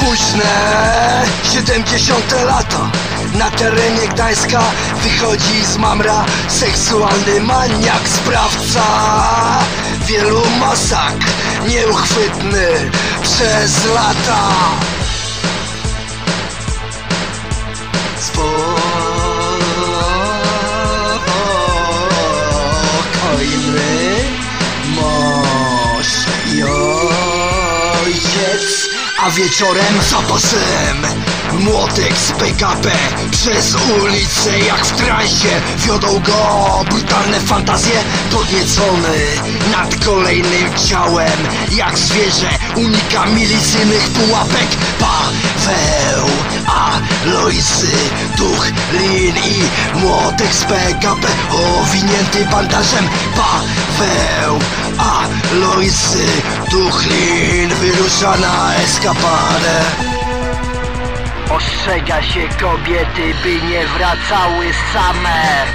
Późne 70. lata. Na terenie Gdańska wychodzi z mamra seksualny maniak, sprawca wielu masakr, nieuchwytny przez lata. Spokojny mąż i ojciec. A wieczorem zapasem młotek z PKP przez ulicę jak w transie. Wiodą go brutalne fantazje. Podniecony nad kolejnym ciałem, jak zwierzę unika milicyjnych pułapek. Paweł Alojzy Tuchlin i młotek z PKP owinięty bandażem. Paweł Alojzy Tuchlin wyrusza na eskapadę. Ostrzega się kobiety, by nie wracały same.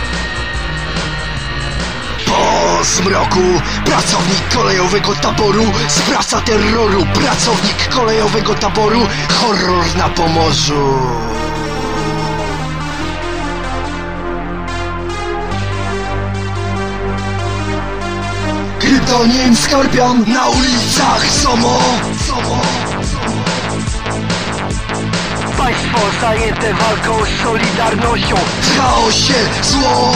Po zmroku pracownik kolejowego taboru, sprawca terroru. Pracownik kolejowego taboru, horror na Pomorzu. Kryptonim Skorpion na ulicach Somo. Państwo zajęte walką z Solidarnością. W chaosie zło.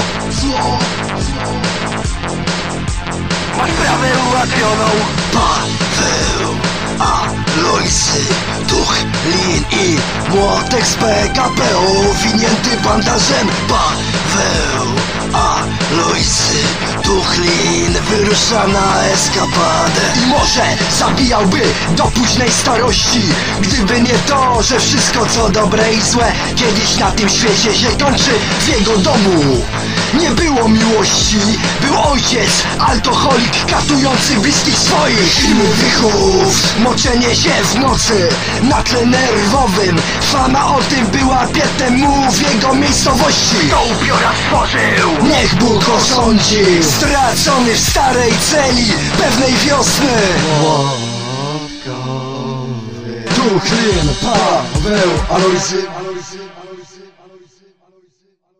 Ma sprawę ułatwioną. Paweł Alojzy Tuchlin i młotek z PKP owinięty bandażem. Paweł Alojzy Tuchlin wyrusza na eskapadę. I może zabijałby do późnej starości, gdyby nie to, że wszystko co dobre i złe kiedyś na tym świecie się kończy. W jego domu nie było miłości. Był ojciec, alkoholik, katujący bliskich swoich. Filmy wychów, moczenie się w nocy na tle nerwowym. Fama o tym była piętnem mu w jego miejscowości. Kto upiora stworzył? Niech Bóg osądzi. Stracony w starej celi pewnej wiosny. Tuchlin, Paweł Alojzy.